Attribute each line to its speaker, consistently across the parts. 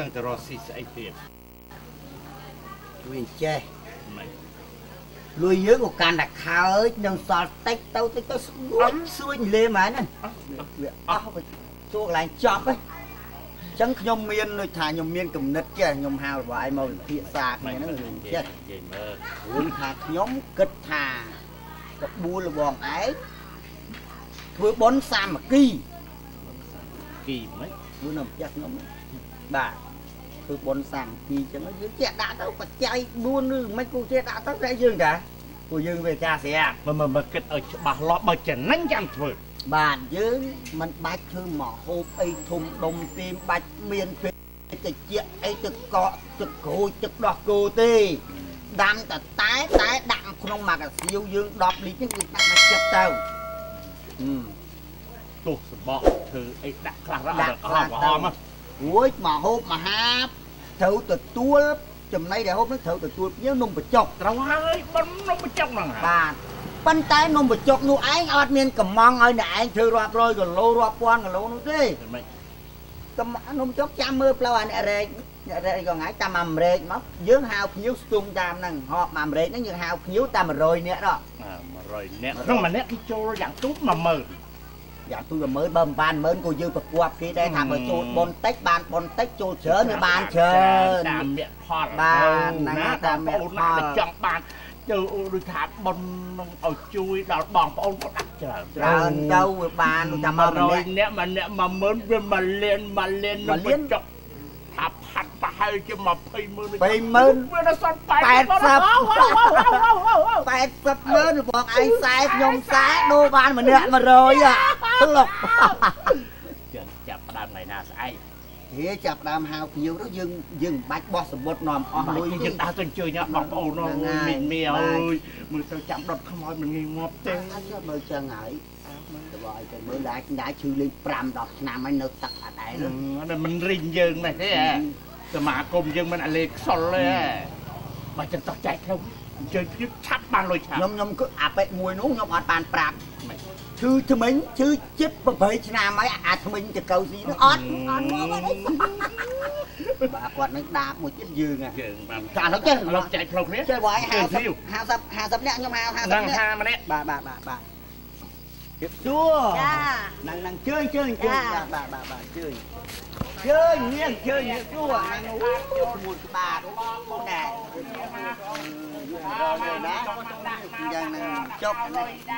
Speaker 1: នឹងទៅរកស៊ីស្អីទៀត
Speaker 2: វិញចេះលុយយើងក៏កាន់តែខើចនឹងសល់តិចទៅស្រួយសួយលេមែនហ្នឹងវាអស់ទៅជួកន្លែងចប់ហ៎អញ្ចឹងខ្ញុំមានដូចថាខ្ញុំមានគំនិតចេះខ្ញុំហៅរបស់ឯងមកវិភាសាគ្នាហ្នឹងចេះនិយាយមើលរឿងថាខ្ញុំគិតថាក្បួនរបស់ឯងធ្វើបុណ្យសាមគ្គីមិនមួយនៅផ្ទះខ្ញុំបាទធ្វើបុណ្យសាមគ្គីអញ្ចឹងយើងចេះដាក់ទៅបច្ច័យ4ឬមិនគូចេះដាក់ទៅតែយើងតាពួកយើងវាចាស្រាប់
Speaker 1: មកគិតឲ្យច្បាស់លាស់បើចំណេញចាំធ្វើ
Speaker 2: បាទយើងមិនបាច់ធ្វើមកហូបអីធំដុំទេបាច់មានពេលតិចអីទឹកកកទឹកក្រូចទឹកដោះគោទេដាំតែដាក់ក្នុងម៉ាកាសៀវយើង10លីត្រនេះយើងដាក់មកចិត្តទៅ
Speaker 1: ទោះសម្បកធ្វើអីដាក់ខ្លះរអស់មក
Speaker 2: រួចមកហូបមហាត្រូវទទួលចំណីដែលហូបនឹងត្រូវទទួលភ្ញៀវនំបញ្ចុក
Speaker 1: ត្រូវហើយបននំបញ្ចុកហ្នឹង
Speaker 2: បាទប៉ុន្តែនំបញ្ចុកនោះឯងអត់មានកំងឲ្យអ្នកឯងធ្វើរាប់រយគីឡូរាប់ពាន់គីឡូនោះទេកំនំបញ្ចុកចាំមើលផ្លូវអាអ្នករែកក៏ថ្ងៃតាមអាមេរិកមកយើងហៅភ្ញៀវស្ទង់តាមហ្នឹងហបអាមេរិកហ្នឹងយើងហៅភ្ញៀវតាម100នាក់ដល់
Speaker 1: 100នាក់ក្នុងម្នាក់គេចូលយ៉ាងទូច10000
Speaker 2: យ៉ាងទូច10000បើមិនបាន10000ក៏យើងប្រកួតគេដែរថាបើចូលបុនតិចបានបុនតិចចូលច្រើនវាបានច្រើន
Speaker 1: តាមអ្នកផល
Speaker 2: បានហ្នឹងតាមអ្នកផល
Speaker 1: ចង់បានទៅដូចថាបុននឹងឲ្យជួយដល់បងប្អូនក៏ដាក់
Speaker 2: ច្រើនទៅវាបាន
Speaker 1: តាម100នាក់ម្នាក់10000វា1លាននឹងបញ្ចុកថាផាត់ប្រហែលជា200,000
Speaker 2: វាដល់សល់80,000របស់ឯង40ខ្ញុំ40ដូរបានម្នាក់100ធ្លុក
Speaker 1: ចាប់ដើមថ្ងៃណាស្អែក
Speaker 2: ហេចាប់ដើមហៅភ្ញៀវទៅយើងមិនបាច់បោះសមុទ្រនាំអស់លុយ
Speaker 1: យើងដើរទៅអញ្ជើញបងប្អូនមីអើយមើលទៅចាំដុតខ្មោចមិនងាប់ទេ
Speaker 2: មើលចឹងហើយទៅបើឲ្យទៅមើលដែរឈឺលេង5 10ឆ្នាំហើយនៅទឹកអត់ដែរ
Speaker 1: នោះមិនរិញយើងនេះទេសមាគមយើងមិនអាលេខ្សលទេបើចឹងតោះចែកខ្ញុំអញ្ជើញខ្ញុំឆាប់បានលុយឆាប់
Speaker 2: ខ្ញុំគឺអាពេកមួយនោះខ្ញុំអត់បានប្រាប់ឈឺថ្មិញឈឺចិត្ត8ឆ្នាំហើយអាថ្មិញទៅកៅស៊ីនោះអត់មកអត់អីបាទគាត់នឹងដាបមួយទៀតយើង
Speaker 1: បាទ
Speaker 2: កាលនោះចេះ
Speaker 1: លោកចែកផ្លូវគ្នា
Speaker 2: ចេះបង50នាក់ខ្ញុំ50នាក់
Speaker 1: ម្នាក់
Speaker 2: បាទជិបជួនឹងជើញបាទជើញនាងជើញជួនឹងមួយក្បាលបងដែរយ៉ាងនឹងចប់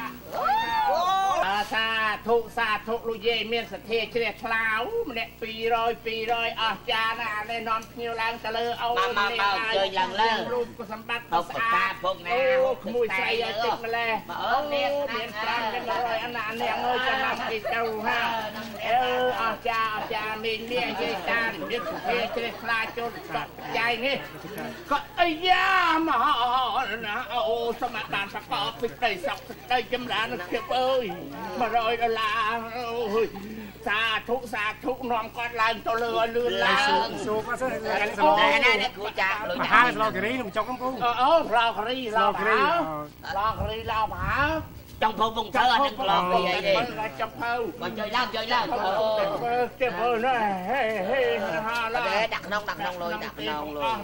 Speaker 1: សាធុលោកយាយមានសទ្ធាជ្រះថ្លាម្នាក់200អស់ចាណានេះនាំភ្ញៀវឡើងទៅលើអូន
Speaker 2: នេះជើញឡើង
Speaker 1: រូបសម្បត្តិទៅស្អាត
Speaker 2: ពុកណា
Speaker 1: ក្មួយស្រីឲ្យទឹកម្លេះ
Speaker 2: អូននេះ
Speaker 1: មាន500អាណានាងអើយចាំមកគេទៅហាអស់ចាមីងយាយតាមានសទ្ធាជ្រះថ្លាចូលកក់ចាយនេះក៏អីយ៉ាមកណាអូសមបានសកលពីដីសក់ដីចម្រើនភាពអើយ$100អូយសាធុនាំគាត់ឡើងទៅលើឲ្យលឿនឡើង
Speaker 3: សូមអត់
Speaker 2: ទេណែគ្រូចាលុយ
Speaker 3: ហាស្លោគិរីនឹងចុកហ្នឹងគ្រូ
Speaker 1: អូស្លោគិរីឡោបហា
Speaker 2: ចង់ភៅវងធ្វើអត់នឹងឡងពីអីទេ
Speaker 1: ចង់ភៅ
Speaker 2: បើជួយឡើង
Speaker 1: គេមើលណែហេហាឡា
Speaker 2: ដាក់ក្នុងលុយទៅណា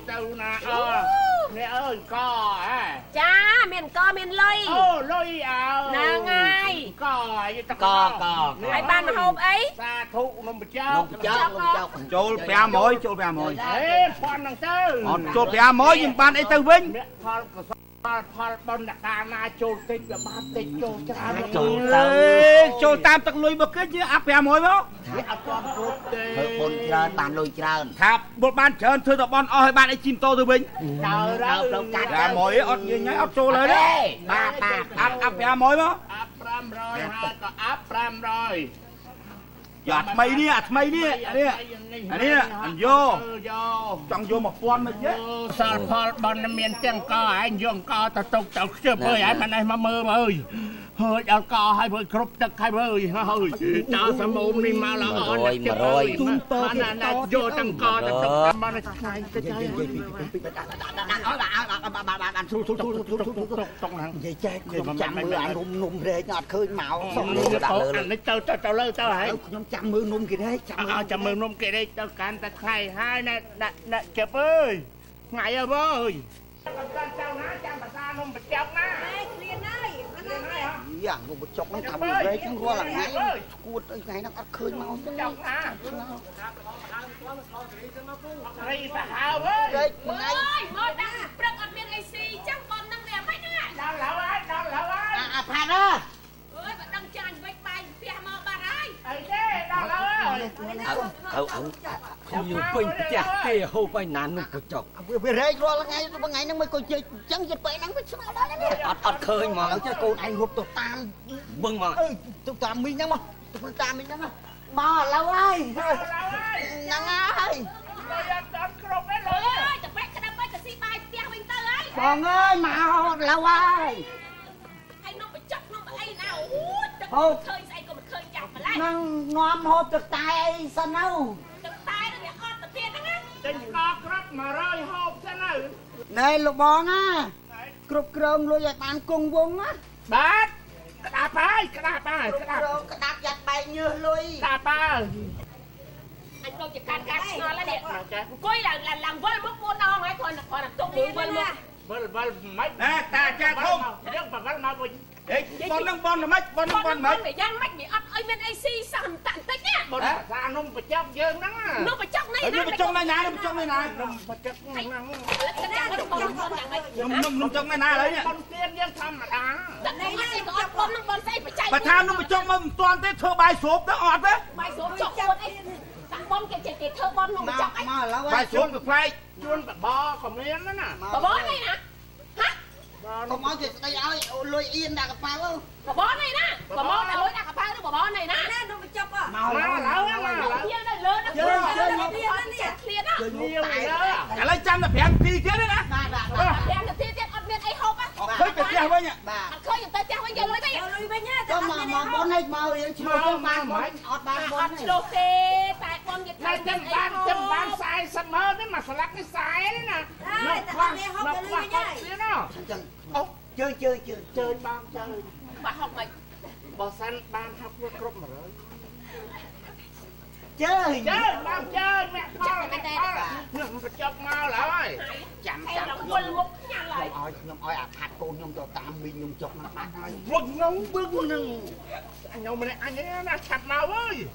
Speaker 1: នេះអើយក
Speaker 4: ចាមានកមានលុយ
Speaker 1: អូលុយអើ
Speaker 4: ហ្នឹងហើ
Speaker 1: យក
Speaker 4: ហើយបានមកហូបអី
Speaker 1: សាធុនំបញ្ចុក
Speaker 3: ចូល500
Speaker 1: ហេប៉ុណ្្នឹងទៅ
Speaker 3: អត់ចូល500យើងបានអីទៅវិញ
Speaker 1: ផលបនកាណាចូលតិចវាបានតិចចូលច្រើន
Speaker 3: ចូលតាមទឹកលុយមកគេយើងអាប់500មក
Speaker 1: វាអត់ទាន់គ្រប់ទេ
Speaker 2: ធ្វើបុណ្យច្រើនបានលុយច្រើន
Speaker 3: ថាបុណ្យបានច្រើនធ្វើទៅបនអស់ឲ្យបានអីជីមតោទៅវិញ
Speaker 2: ដើរផ្លូវកាត់
Speaker 3: 500អត់យើងអត់ចូលហើយទេ
Speaker 2: បាទ
Speaker 3: អាប់500មក
Speaker 1: អាប់500ហើយក៏អាប់500
Speaker 3: យ៉ាថ្មីនេះអាថ្មីនេះនេះអញយកចង់យក1000មិនទេ
Speaker 1: សល់ផលបនមានទាំងកឯងយកកទៅទុកទៅខ្ជិបអើយឯងមិននេះមកមើលអើយហើយដល់កឲ្យធ្វើគ្រប់ទឹកហើយអើយហើយចោលសមូមនេះមកល្អ
Speaker 2: 100
Speaker 1: ទូតណាស់យកទាំងកទៅទុកមកឆ្ងាយទៅចាយ
Speaker 2: បានទូទុកហ្នឹងនិយាយចែកខ្ញុំចាំមើលអានំរែកអត់ឃើញមកសុំ
Speaker 1: នេះអានេះទៅលើទៅហើយ
Speaker 2: ខ្ញុំจับมือนุ่มกี่ได้
Speaker 1: จับมือนุ่มกี่ได้เจ้าการตะไคร้ให้น่ะเจ็บเอ้ยไงเอ้ยเจ้านะจำภาษานุ่มประจับนะ
Speaker 4: เรียนได้
Speaker 2: อย่างนุ่มประจับมันทำอะไรทั้งรัวหลังไงกูไงนักเคยเมาจังนะ
Speaker 1: ไอ้สาวเอ้ย
Speaker 4: มึงไงมอดังปรักอัดเมียนไอซีจังบอลนั่งเรียไม่น่ะ
Speaker 1: ดังแล้ว
Speaker 2: ผ่านแล้ว
Speaker 4: บัดดังจานไว้ไปเสียมาบาไร
Speaker 1: ไอ้เจ้ดังแล้ว
Speaker 2: เขาอยู่เป็นจักเตี้ยเขาไปนานนุ่มประจับไปเรื่อยรัวหลังไงบางไงนั่งไม่ก็จะจังจะไปนั่งไม่ชอบแล้วเนี่ยอัดเคยมาแล้วจะโกนไอ้หุบตัวตามบึ้งมาตัวตามมีนั่งมาตัวตามมีนั่งมาแล้วไอ้นั่งไอ้
Speaker 4: จะไปกระดับไปจะซีไปเตี้ยวิ่งเตย
Speaker 2: บองเอ้ยมาแล้วไอ้
Speaker 4: ไอ้น้องไปจับน้องไอ้น่าเคยใส่ก็มันเคยจับมาแล้ว
Speaker 2: นั่งงอมหอบจะตายไอ้สนุ
Speaker 4: จะตายแล้วเนี่ยอดตะเพียนนะงั้น
Speaker 1: จะกอกรับมาร้อยหอบซะหน่อย
Speaker 2: ในลูกบองอ่ะกรุบกรองลุยบานกุ้งวงอ่ะ
Speaker 1: บาดกระดาษไปกระดาษ
Speaker 2: ยัดใบเนื้อลุย
Speaker 1: กระดาษไป
Speaker 4: anh đâu chỉ can ngon là đẹp coi là làm vơi bước buôn đâu mấy con là tung đi
Speaker 1: vơi mấy ta cha không nước mà vắt mau bon nâng bon là mấy
Speaker 4: để giang mấy bị ấp ấy bên AC sao hình tận tích nhá
Speaker 1: bon ra nung phải chọc dương đó
Speaker 4: nung phải chọc này
Speaker 1: nung phải chọc này nè nung chọc này nè nung phải chọc nung chọc này nè lấy nhá con tiên dương thầm mà đá
Speaker 4: này này có con nung bon say phải chạy
Speaker 1: mà tha nung phải chọc mầm toàn thế thưa bài sốp đó ọt đấy
Speaker 4: bài sốp chọc con ấy bom kẹt thơ bom nung phải chọc ấy
Speaker 1: bài sốp được phai chuôn phải bò còn miếng đó nè
Speaker 4: bò này nè hả
Speaker 2: không nói chuyện đây ơi lôi yên đã gặp phao không
Speaker 4: bò này nè bò này lôi đã gặp phao đó bò này nè nung phải chọc à
Speaker 1: mà lão
Speaker 4: kia đây lớn nó
Speaker 1: cả lấy trăm là phèn ti chết đấy nè
Speaker 4: phèn là ti chết ăn miên ai hộp á
Speaker 1: khơi cái kia với nhỉ
Speaker 4: khơi chúng ta treo với giờ lôi đây nhá
Speaker 2: có mà bón hết màu thì chưa mang ọt ban bón
Speaker 4: này đồ tê tại con Việt
Speaker 1: Nam chấm ban sai sầm mơ đấy mà salad cái sai đấy nè nó khoan xíu nó chơi bao chơi
Speaker 4: bà học mày
Speaker 1: bò xanh ban học với cướp mà rồi
Speaker 2: chơi
Speaker 1: bao chơi mẹ con nhưng phải chọc mau lại
Speaker 4: chậm quên một nhà lại
Speaker 2: nhom oi hạt cô nhom cho tam bi nhom chọc nó bát ơi
Speaker 1: quần ngông bưng nưng anh nhau mình anh ấy là chặt mau ơi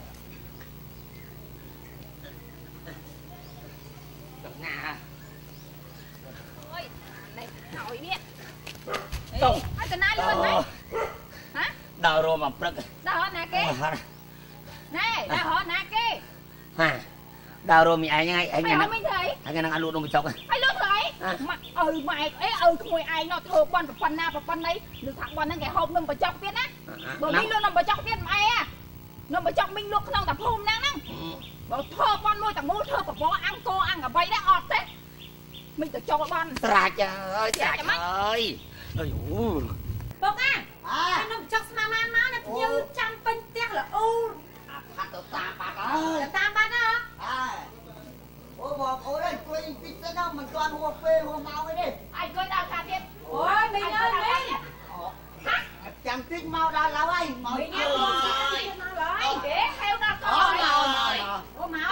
Speaker 2: nè
Speaker 4: ôi này hỏi đi Tùng cái này luôn đấy hả
Speaker 2: đào rồi mà prất
Speaker 4: đào hết nè kia này đào hết nè kia
Speaker 2: hả đào rồi mình ai ngay anh
Speaker 4: nghe nói anh
Speaker 2: nghe năng ăn luôn đâu mà chọc
Speaker 4: ai luôn rồi mày ấy thôi ai nó thơ bon phần na và phần đấy được thằng bon nó ngày hôm nó mà chọc biết á bởi vì luôn nó mà chọc biết mày à nó mà chọc mình luôn không tập hôm năng năng bảo thơ bon môi thằng môi thơ và bó ăn cô ăn ở bay đấy ọt thế mình tự cho bon
Speaker 2: trà trời ơi
Speaker 4: bông à nó chọc mà nó như trăm phân tiếc là u
Speaker 2: hạt tao tam bát ơi
Speaker 4: tam bát đó
Speaker 2: ôi bò ôi đây quên pizza đâu mình toàn hoa phê hoa mau ấy đi
Speaker 4: ai coi đào thả tiếp ôi mình ơi mình
Speaker 2: chẳng thích mau đào lâu anh mau
Speaker 4: mình ơi để theo đó coi rồi ô máu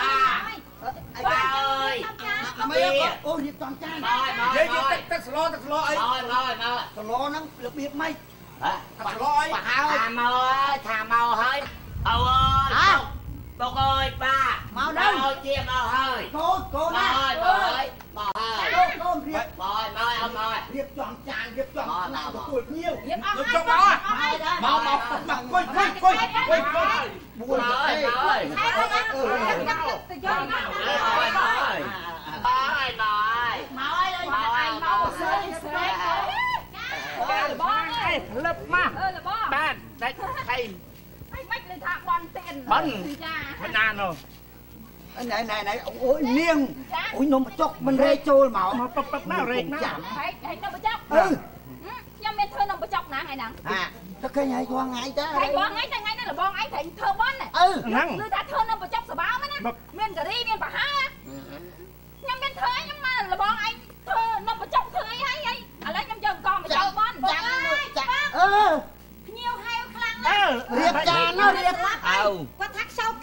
Speaker 4: ơi
Speaker 2: ôi đi toàn trai
Speaker 1: vậy tao slow ấy
Speaker 2: slow nó được biết mấy
Speaker 1: slow ấy
Speaker 2: thà mau hơi ơi bông ơi ba mau đâu chia mau hơi cô ơi bò hơi ông ơi điệp chọn tràn điệp chọn nào mà tuổi nhiều
Speaker 4: điệp
Speaker 1: chọn mau quay
Speaker 2: buồn ơi
Speaker 1: lập mà bạn đấy thầy
Speaker 4: mách lên thả bon tiền
Speaker 1: bắn nàn rồi
Speaker 2: này ôi liêng ôi nó mà chọc mình rê trôi mà
Speaker 1: bập nó rê nó
Speaker 4: phải nó mà chọc nhưng men thơ nó mà chọc nè hay nè
Speaker 2: nó cái này qua ngay ta
Speaker 4: hay qua ngay ta ngay đây là bon ấy thì thơ bon này người ta thơ nó mà chọc sờ báo mấy nè men cà ri men bà ha nhưng men thơ nhưng mà là bon ấy thơ nó mà chọc thơ ấy hay à lấy trong trường con mà chọc bon nhiều hay khăn
Speaker 2: riệp trà nó riệp
Speaker 4: có thắt sau cơ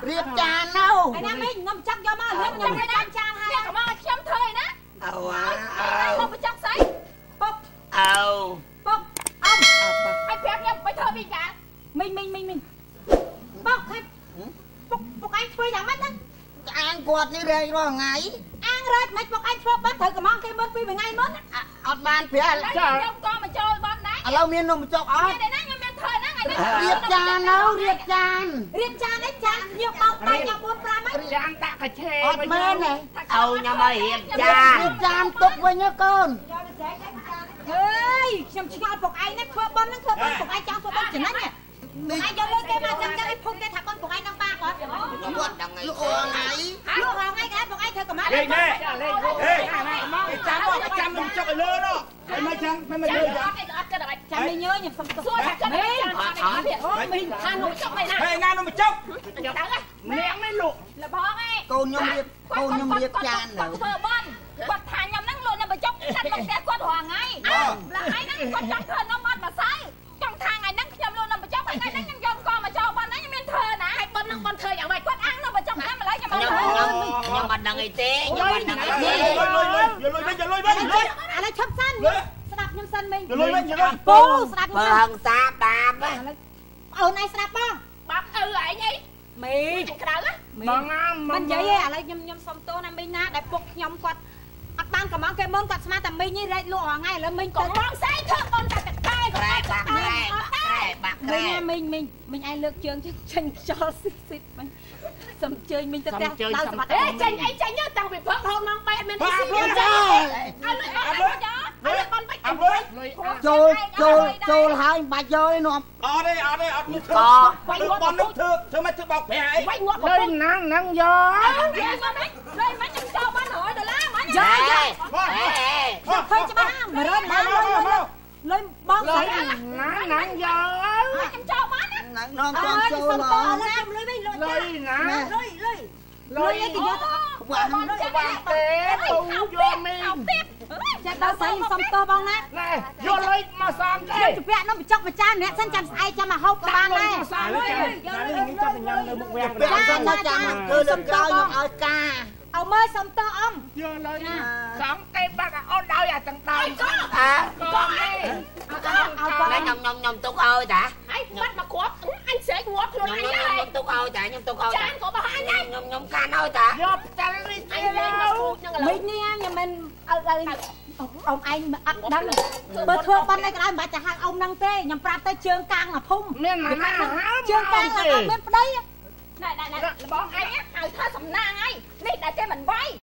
Speaker 2: រៀបចាននោះ
Speaker 4: ឯណាមិញខ្ញុំចាក់យកមកខ្ញុំចាំចានហើយមកខ្ញុំធ្វើណា
Speaker 2: អើ
Speaker 4: មកបញ្ចុកស្អីពុក
Speaker 2: អើ
Speaker 4: ពុកអ៊ំឲ្យប្រាប់ខ្ញុំទៅធ្វើវិញចាមិញពុកឲ្យពុកឯងធ្វើយ៉ាងម៉េចណា
Speaker 2: អាងគាត់នេះរែងរាល់ថ្ងៃ
Speaker 4: អាងរែកមិនពុកឯងធ្វើបាត់ត្រូវកំងគេមើលពីថ្ងៃមុន
Speaker 2: អត់បានប្រាល់
Speaker 4: ខ្ញុំក៏មកចូលបន់ដែរ
Speaker 2: ឥឡូវមាននំបញ្ចុកអត់
Speaker 4: មានណាខ្ញុំមានធ្វើណាថ្ងៃនេះ
Speaker 2: រៀបចាននោះរៀបចាន
Speaker 4: រៀបចានឯងចានខ្ញុំបោកតែខ្ញុំ4 5ហ្នឹង
Speaker 1: ចានដាក់កាឆេ
Speaker 2: អត់មែនទេ
Speaker 1: ឲ្យខ្ញុំឲ្យរៀបចាន
Speaker 2: រៀបចានទុកវិញកូន
Speaker 4: អើយខ្ញុំឆ្ងល់ពុកឯងណាធ្វើបន់ហ្នឹងធ្វើបន់ពុកឯងចង់ធ្វើបន់ចំណេញឯងយកលុយគេមកចាំឲ្យភុំគេថាបន់ពុកឯងនឹងបាក់គាត់
Speaker 2: គាត់ដឹងថ្ងៃអូថ្ងៃ
Speaker 4: លោករងថ្ងៃគេពុកឯងធ្វើកំណត់
Speaker 3: លេងណែចាំមកចាំនំចុកឲ្យលើនោះហើយមកចាំមិនលើចាំ
Speaker 4: អត់គិតឲ្យចាំមីញើខ្ញុំសុំទៅសួរថាគិតឲ្យចាំអូមីថានោះចុកមិនណា
Speaker 3: ហេណានំចុក
Speaker 4: ខ្ញុំដឹងហ្នឹង
Speaker 1: នាងនេះលោក
Speaker 4: លបងឯង
Speaker 2: កូនខ្ញុំរៀបចានទៅ
Speaker 4: ធ្វើបន់គាត់ថាខ្ញុំហ្នឹងលោកនៅបញ្ចុកកាត់មកផ្ទះគាត់រាល់ថ្ងៃឡើយហ្នឹងគាត់ចង់ធ្វើនំអត់ម្សៅចង់ថាថ្ងៃហ្នឹងខ្ញុំលោកនៅបញ្ចុកថ្ងៃហ្នឹងខ្ញុំយកកមកចូលបន់ហ្នឹងខ្ញុំមានធ្វើណាហើយបន់ហ្នឹងបន់ធ្វើយ៉ាងម៉េចគាត់អាំងនៅបញ្ចុកណាម្ល៉េះខ្ញុំមិនដឹង
Speaker 2: ខ្ញុំអត់ដឹងអីទេខ្ញុំអត់ដឹងអីទេ
Speaker 3: យកលុយវិញយកលុយវិញ
Speaker 4: ឥឡូវឈប់សិនស្ដាប់ខ្ញុំសិនមិញ
Speaker 3: យកលុយវិញយកលុយ
Speaker 4: ពូស្ដាប់ខ្ញុំ
Speaker 2: បើហឹងសាបាប
Speaker 4: អូនឯងស្ដាប់បងបាក់ឪឯងអីមីក្រៅ
Speaker 1: បងណា
Speaker 4: មិននិយាយទេឥឡូវខ្ញុំសុំទោសណាមីងណាដែលពុកខ្ញុំគាត់អត់បានកំងគេមុនគាត់ស្មានតែមីងនេះរែកលក់រាល់ថ្ងៃឥឡូវមីងកំងស្អីធ្វើអូនតែតែក្រែបាក់ក្រែមីងឯងលើកជើងចេញខ្យល់ស៊ីស៊ីមិញសុំជើញមីងទៅផ្ទះដល់សម្បត្តិចេញអីចេញតាំងពីព្រឹករហូតម៉ោង8មានស៊ីស៊ីចាឲ្យលុយអត់យកឲ្យបនបាច់អត់លុយ
Speaker 2: ចូលហើយមិនបាច់យកទេនាំ
Speaker 3: អត់ទេអត់មានធ្វើបននោះធ្វើមិនធ្វើបោកប្រាក់អី
Speaker 4: វាយងាប់
Speaker 1: លុយណាងហ្នឹងយក
Speaker 4: លុយមិនខ្ញុំចូលបាន100ដុល្លារមិន
Speaker 2: យ៉ា
Speaker 4: ឃើញច្បាស់100ណាលុយបងស្រី
Speaker 1: ណាងយក
Speaker 4: ខ្ញុំចូលបានណា
Speaker 2: នាំគាត់ចូលឡង
Speaker 4: លុយវិញលុយ
Speaker 1: លុយណា
Speaker 4: លុយអីគេយក
Speaker 2: បាក់
Speaker 1: បាក់ទេពូយកមីង
Speaker 4: ចាដល់ស្អីសុំតោះបងណា
Speaker 1: ណែយកលុយមកសំទេ
Speaker 4: ជពាក់នំបញ្ចុកប្រចាំអ្នកសិនចាំស្អែកចាំមកហូបក៏បានដែរ
Speaker 1: សំលុយយកលុយនេះចាប់ញ៉ាំនៅមុខវាំង
Speaker 2: បាក់សិនមកចាំគឺលើកក្រោយខ្ញុំឲ្យការ
Speaker 4: เอาមើលសុំតោះអ៊ំ
Speaker 1: យកលុយសំទេបាក់អូនដោយអាទាំងដៃ
Speaker 2: អើ
Speaker 1: ក៏នេះ
Speaker 2: ខ្ញុំទុកឲ្យតា
Speaker 4: ហើយបាត់មកគ្រាប់អញស្រែកងាប់ខ្លួនអញហើយ
Speaker 2: ខ្ញុំទុកឲ្យតាខ្ញុំទុកឲ្យ
Speaker 4: ចានក៏បោះអញហើយ
Speaker 2: ខ្ញុំកាន់ឲ្យតា
Speaker 1: យកផ្ទះនេះ
Speaker 4: អ
Speaker 1: ទៅ
Speaker 4: ញលេងមកគូចហ្នឹងឥឡូវមិញនេះខ្ញុំមិនអត់ឯងអ៊ំឯងអត់ដឹងបើធ្វើប៉ុណ្ណេះក៏ដោយមិនបាច់ទៅហៅអ៊ំហ្នឹងទេខ្ញុំប្រាប់ទៅជើងកាងមកភូមិ
Speaker 1: មានណាហើ
Speaker 4: ជើងកាងអត់មានប្តីណែរបស់អញហៅថាសំណាងហើយនេះដែលគេមិនវាយ